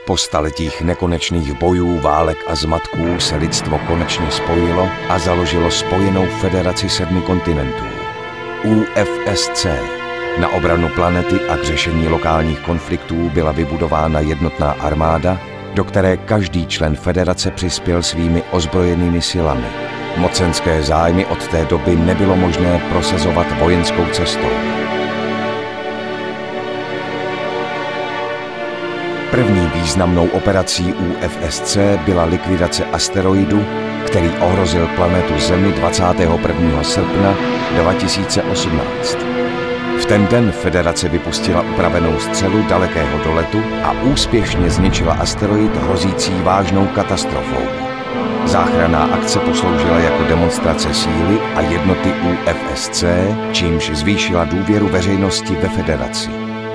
Po staletích nekonečných bojů, válek a zmatků se lidstvo konečně spojilo a založilo Spojenou federaci 7 kontinentů. UFSC. Na obranu planety a k řešení lokálních konfliktů byla vybudována jednotná armáda, do které každý člen federace přispěl svými ozbrojenými silami. Mocenské zájmy od té doby nebylo možné prosazovat vojenskou cestou. První významnou operací UFSC byla likvidace asteroidu, který ohrozil planetu Zemi 21. srpna 2018. V ten den federace vypustila upravenou střelu dalekého doletu a úspěšně zničila asteroid hrozící vážnou katastrofou. Záchranná akce posloužila jako demonstrace síly a jednoty UFSC, čímž zvýšila důvěru veřejnosti ve federaci.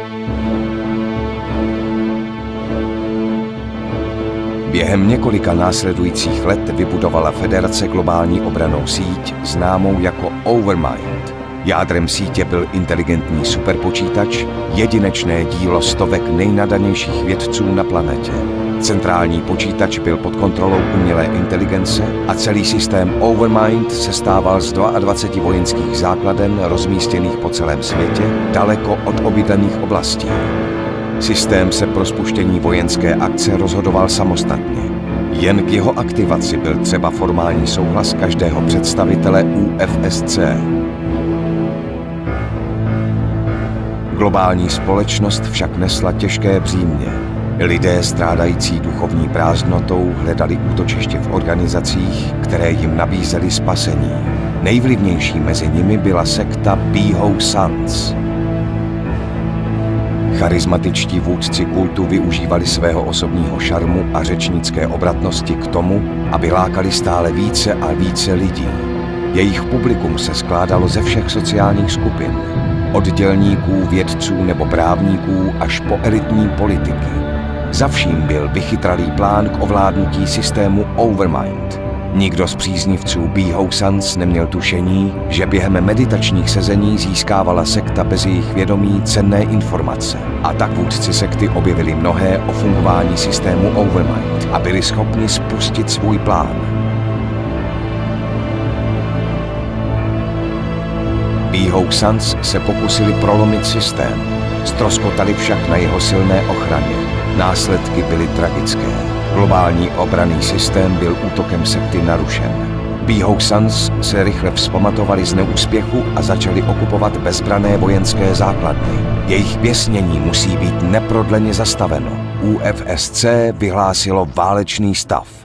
Během několika následujících let vybudovala federace globální obrannou síť, známou jako Overmind. Jádrem sítě byl inteligentní superpočítač, jedinečné dílo stovek nejnadanějších vědců na planetě. Centrální počítač byl pod kontrolou umělé inteligence a celý systém Overmind sestával z 22 vojenských základen rozmístěných po celém světě, daleko od obydlených oblastí. Systém se pro spuštění vojenské akce rozhodoval samostatně. Jen k jeho aktivaci byl třeba formální souhlas každého představitele UFSC. Globální společnost však nesla těžké břímě. Lidé strádající duchovní prázdnotou hledali útočiště v organizacích, které jim nabízely spasení. Nejvlivnější mezi nimi byla sekta Beehow Sons. Charismatičtí vůdci kultu využívali svého osobního šarmu a řečnické obratnosti k tomu, aby lákali stále více a více lidí. Jejich publikum se skládalo ze všech sociálních skupin, od dělníků, vědců nebo právníků až po elitní politiky. Za vším byl vychytralý plán k ovládnutí systému Overmind. Nikdo z příznivců Beehow Sons neměl tušení, že během meditačních sezení získávala sekta bez jejich vědomí cenné informace. A tak vůdci sekty objevili mnohé o fungování systému Overmind a byli schopni spustit svůj plán. Beehow Sons se pokusili prolomit systém, ztroskotali však na jeho silné ochraně. Následky byly tragické. Globální obranný systém byl útokem sekty narušen. Beehow Sons se rychle vzpamatovali z neúspěchu a začali okupovat bezbranné vojenské základny. Jejich běsnění musí být neprodleně zastaveno. UFSC vyhlásilo válečný stav.